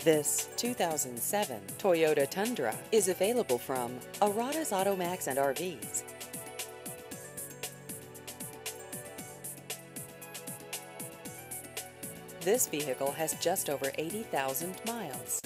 This 2007 Toyota Tundra is available from Arata's Automax and RVs. This vehicle has just over 80,000 miles.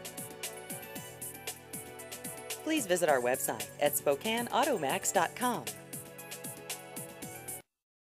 Please visit our website at SpokaneAutomax.com.